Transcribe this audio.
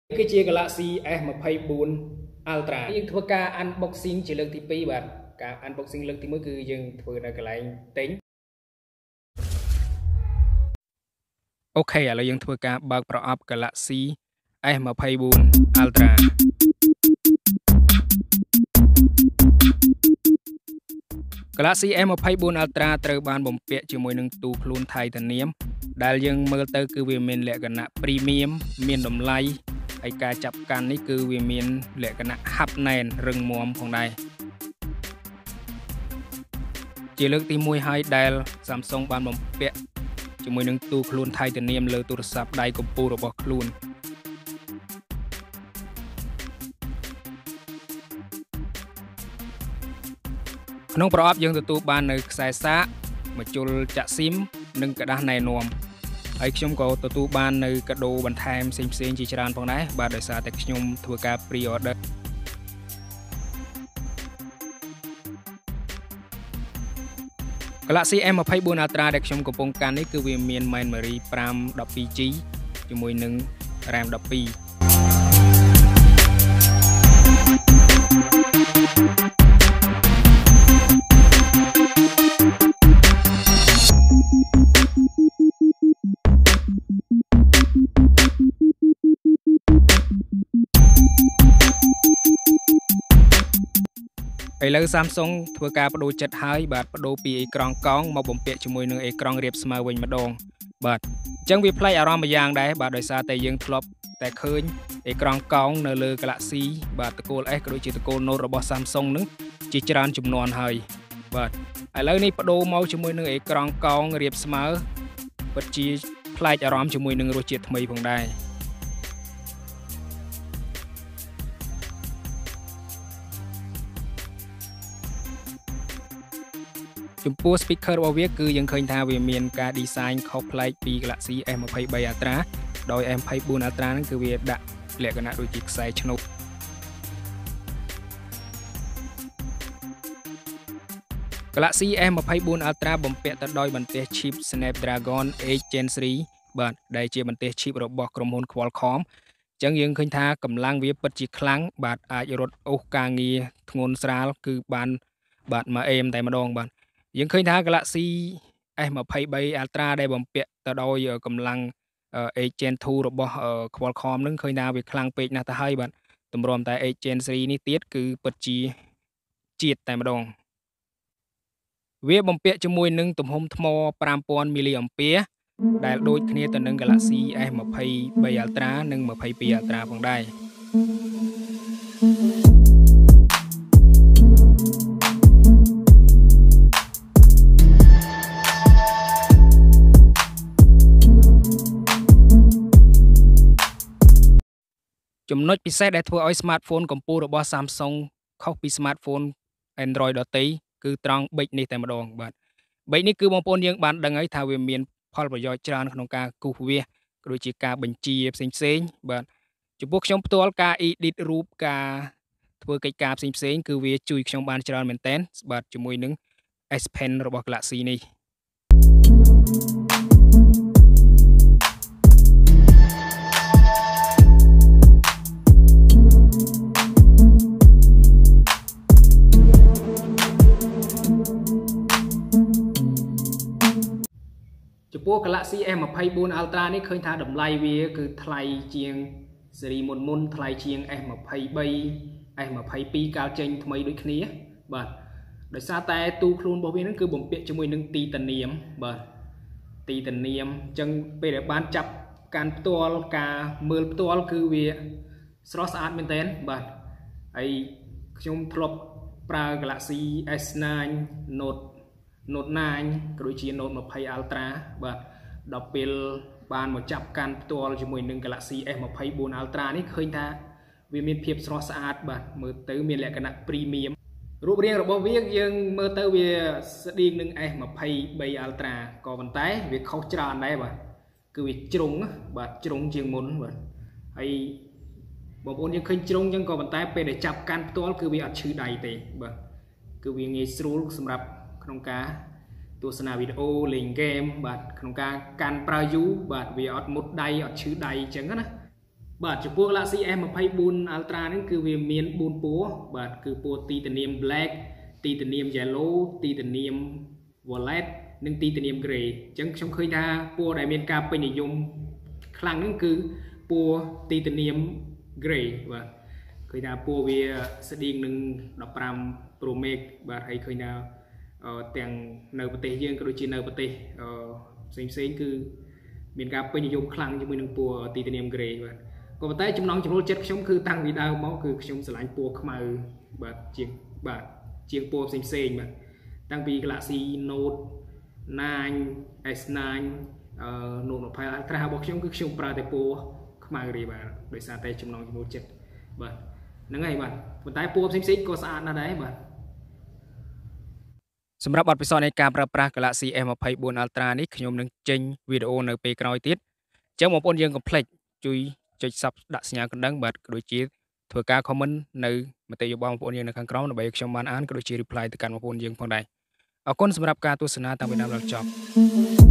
cái chia Galaxy S24 Ultra nhưng thua ca unboxing chỉ lần thứ hai bạn cả unboxing lần thứ mới cứ dừng vừa là cái lại tính ok là dừng thua ca bạc pro up Galaxy S24 Ultra Galaxy S24 Ultra ត្រូវបានបំពាក់ជាមួយនឹងទូខ្លួន Titanium ដែលយើងមើលទៅគឺវាមានលក្ខណៈ Premium មានតម្លៃហើយការចាប់កាន់នេះគឺវាមានលក្ខណៈហាប់ណែនរឹងមាំផងដែរជាលើកទី1ហើយដែល Samsung បានបំពាក់ជាមួយនឹងទូខ្លួន Titanium លើទូរស័ព្ទដៃកំពូលរបស់ខ្លួនក្នុងប្រអប់យើងទទួលបាននៅខ្សែសាកម្ជុលចាក់ស៊ីមនិងกระดาษណែនាំហើយខ្ញុំក៏ទទួលបាននៅកាដូបន្ថែមផ្សេងៗជាច្រើនផងដែរបាទដោយសារតែខ្ញុំធ្វើការ pre-order Galaxy S24 Ultra ដែលខ្ញុំកំពុងកាន់នេះគឺវាមាន memory 512GB ជាមួយនឹង RAM 12ឥឡូវ Samsung ធ្វើការបដូរចិត្តហើយបាទបដូរពីអេក្រង់កោងមកបំពាក់ជាមួយនឹងអេក្រង់រាបស្មើវិញម្ដងបាទអញ្ចឹងវាប្លែកអារម្មណ៍មួយយ៉ាងដែរបាទដោយសារតែយើងធ្លាប់តែឃើញអេក្រង់កោងនៅលើ Galaxy បាទតកូល S ក៏ដូចជាតកូល Note របស់ Samsung នឹងជាច្រើនជំនាន់ហើយបាទឥឡូវនេះបដូរមកជាមួយនឹងអេក្រង់កោងរាបស្មើពិតជាប្លែកអារម្មណ៍ជាមួយនឹងរសជាតិថ្មីផងដែរចំពោះ speaker របស់វាគឺយើងឃើញថាវាមានការ design ខុសប្លែកពី Galaxy S23 Ultra ដោយ S24 Ultra ហ្នឹងគឺវាដាក់លក្ខណៈដូចជាខ្សែឆ្នូតGalaxy S24 Ultra បំពាក់ទៅដោយបន្ទះ chip Snapdragon 8 Gen 3 បាទដែលជាបន្ទះ chip របស់ក្រុមហ៊ុន Qualcomm អញ្ចឹងយើងឃើញថាកម្លាំងវាពិតជាខ្លាំងបាទអាចរត់អូសការងារធ្ងន់ស្រាលគឺបានបាទមួយអេមតែម្ដងបាទយើងឃើញថា Galaxy S23 Ultra ដែលបំពាក់ទៅដោយកម្លាំង 8 Gen 2 របស់ Qualcomm នឹងឃើញថាវាខ្លាំងពេកណាស់ទៅហើយបាទតម្រាំតែ 8 Gen 3 នេះទៀតគឺពិតជាជាតិតែម្ដងវាបំពាក់ជាមួយនឹងទំហំថ្ម 5000 mAh ដែលដូចគ្នាទៅនឹង Galaxy S23 Ultra និង22 Ultra ផងដែរចំណុចពិសេសដែលធ្វើឲ្យ smartphone កំពូលរបស់ Samsung ខុសពី smartphone Android ដទៃគឺត្រង់ប៊ិចនេះតែម្ដងបាទប៊ិចនេះគឺបងប្អូនយើងបានដឹងហើយថាវាមានផលប្រយោជន៍ច្រើនក្នុងការគូសវាសក៏ដូចជាការបញ្ជាផ្សេងៗបាទចំពោះខ្ញុំផ្ទាល់ការ edit រូបការធ្វើកិច្ចការផ្សេងៗគឺវាជួយខ្ញុំបានច្រើនមែនទែនបាទជាមួយនឹង S Pen របស់ Galaxy នេះចំពោះ Galaxy S24 Ultra នេះឃើញថាតម្លៃវាគឺថ្លៃជាងស៊េរីមុនថ្លៃជាង S23 S22 កាលចេញថ្មីដូចគ្នាបាទដោយសារតែទូខ្លួនរបស់វានឹងគឺបំពាក់ជាមួយនឹង Titanium បាទ Titanium អញ្ចឹងពេលដែលបានចាប់កាន់ផ្ទាល់ការមើលផ្ទាល់គឺវាស្រស់ស្អាតមែនទែនបាទហើយខ្ញុំធ្លាប់ប្រើ Galaxy S9 Note 9 ក៏ដូចជា Note 20 Ultra បាទដល់ពេលបានមកចាប់កាន់ផ្ទាល់ជាមួយនឹង Galaxy S24 Ultra នេះឃើញថាវាមានភាពស្រស់ស្អាតបាទមើលទៅមានលក្ខណៈ Premium រូបរាងរបស់វាយើងមើលទៅវាស្តៀងនឹង S23 Ultra ក៏ប៉ុន្តែវាខុសច្រើនដែរបាទគឺវាជ្រុងបាទជ្រុងជាងមុនបាទហើយបងប្អូនយើងឃើញជ្រុងអញ្ចឹងក៏ប៉ុន្តែពេលដែលចាប់កាន់ផ្ទាល់គឺវាអត់ឈឺដៃទេបាទគឺវាងាយស្រួលសម្រាប់ក្នុងការទស្សនាវីដេអូលេងហ្គេមបាទក្នុងការកាន់ប្រើយូរបាទវាអត់មុតដៃអត់ឈឺដៃអញ្ចឹងណាបាទចំពោះ Galaxy S24 Ultra ហ្នឹងគឺវាមាន4ពណ៌បាទគឺពណ៌ Titanium Black Titanium Yellow Titanium Violet និង Titanium Grey អញ្ចឹងខ្ញុំឃើញថាពណ៌ដែលមានការពេញនិយមខ្លាំងហ្នឹងគឺពណ៌ Titanium Grey បាទឃើញថាពណ៌វាស្តៀងនឹង15 Pro Max បាទហើយឃើញថាទាំងនៅប្រទេសយើងក៏ដូចជានៅប្រទេសផ្សេងគឺមានការពេញនិយមខ្លាំងជាមួយនឹងពណ៌ Titanium Grey បាទក៏ប៉ុន្តែចំណង់ចំណូលចិត្តខ្ញុំគឺតាំងពីដើមមកគឺខ្ញុំស្រឡាញ់ពណ៌ខ្មៅបាទជាងពណ៌ផ្សេងបាទតាំងពី Galaxy Note 9 S9 Note 20 Ultra របស់ខ្ញុំគឺខ្ញុំប្រើតែពណ៌ខ្មៅទេបាទដោយសារតែចំណង់ចំណូលចិត្តបាទហ្នឹងហើយបាទប៉ុន្តែពណ៌ផ្សេងក៏ស្អាតណាស់ដែរបាទសម្រាប់បទពិសោធន៍នៃការប្រើប្រាស់ Galaxy S24 Ultra នេះខ្ញុំនឹងចេញវីដេអូនៅពេលក្រោយទៀតអញ្ចឹងបងប្អូនយើងកុំភ្លេចជួយចុច Sub ដាក់សញ្ញាកណ្ដឹងបាទក៏ដូចជាធ្វើការ comment នៅមតិយោបល់បងប្អូនយើងនៅខាងក្រោមដើម្បីខ្ញុំបានអានក៏ដូចជា reply ទៅកាន់បងប្អូនយើងផងដែរអរគុណសម្រាប់ការទស្សនាតាំងពីដើមដល់ចប់